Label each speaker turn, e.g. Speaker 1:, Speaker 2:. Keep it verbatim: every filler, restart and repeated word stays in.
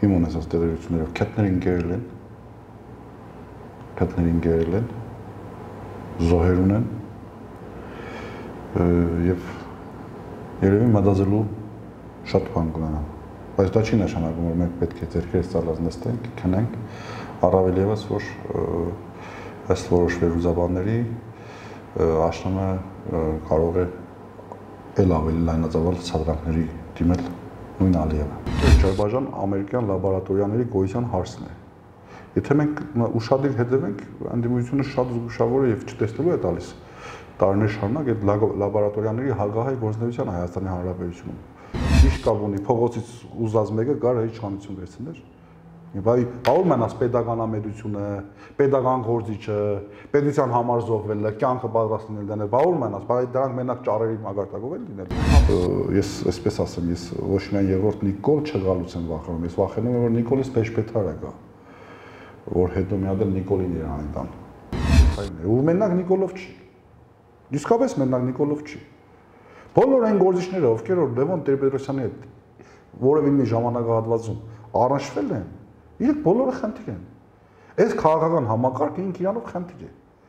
Speaker 1: իմ ունեցած տեղեկություններով քեթներին գերել են, քեթներին գերել են, զոհեր ունեն եւ երևի մտածելու շատ բան կունենան։ Բայց դա չի նշանակում, որ մենք պետք է ձեռքերս ծալած նստենք, քնենք, առավել ևս, որ ըստ որոշ վերլուծաբանների աշնանը կարող է էլ ավելի լայնածավալ ցածրանքների դիմել նույն Ալիևը։ Ջարբաժան ամերիկյան լաբորատորիաների գոյության հարցն է։ Եթե մենք ուշադիր հետևենք, անդիմությունը շատ զգուշավոր է եւ չտեսնելու է տալիս տարիներ շարունակ այդ լաբորատորիաների հագահայ գործունեության Հայաստանի Հանրապետությունում։ Ինչ կապ ունի փողոցից ուզած մեկը գար իշխանություն վերցներ։ Բայ բաղում են աս պետականամետությունը, պետական գործիչը, պետության համար զոհվելը, կյանքը պատրաստ լինել դնել, բաղում են աս, բայց դրանք մենակ ճարերի մագարտակով են լինել։ Ես այսպես ասեմ, ես ոչ միայն երրորդ Նիկոլ չգալուց եմ վախենում, ես վախենում եմ, որ Նիկոլից բեժ-բեթարը գա, որ հետո մի հատ էլ Նիկոլին Իրանին տան։ Ու մենակ Նիկոլով չի։ Իսկապես մենակ Նիկոլով չի։ Բոլոր այն գործիչները, ովքեր որ Լևոն Տեր-Պետրոսյանի հետ որևէ մի ժամանակահատվածում առնչվել են, իրենք բոլորը խնդիր են։ Այս քաղաքական համակարգը ինք իրանով խնդիր է։